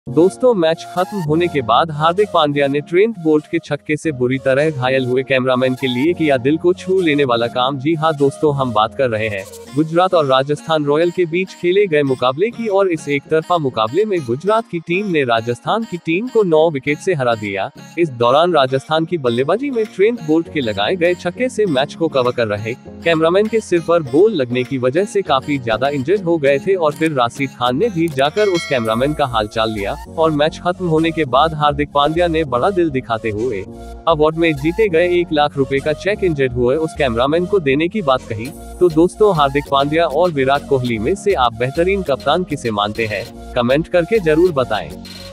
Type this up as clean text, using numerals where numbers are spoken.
दोस्तों, मैच खत्म होने के बाद हार्दिक पांड्या ने ट्रेंट बोल्ट के छक्के से बुरी तरह घायल हुए कैमरामैन के लिए किया दिल को छू लेने वाला काम। जी हां दोस्तों, हम बात कर रहे हैं गुजरात और राजस्थान रॉयल के बीच खेले गए मुकाबले की। और इस एक तरफा मुकाबले में गुजरात की टीम ने राजस्थान की टीम को 9 विकेट से हरा दिया। इस दौरान राजस्थान की बल्लेबाजी में ट्रेंट बोल्ट के लगाए गए छक्के से मैच को कवर कर रहे कैमरामैन के सिर पर बॉल लगने की वजह से काफी ज्यादा इंजर्ड हो गए थे। और फिर राशिद खान ने भी जाकर उस कैमरामैन का हालचाल लिया और मैच खत्म होने के बाद हार्दिक पांड्या ने बड़ा दिल दिखाते हुए अवार्ड में जीते गए 1 लाख रुपए का चेक इंजर्ड हुए उस कैमरामैन को देने की बात कही। तो दोस्तों, हार्दिक पांड्या और विराट कोहली में से आप बेहतरीन कप्तान किसे मानते हैं? कमेंट करके जरूर बताएं।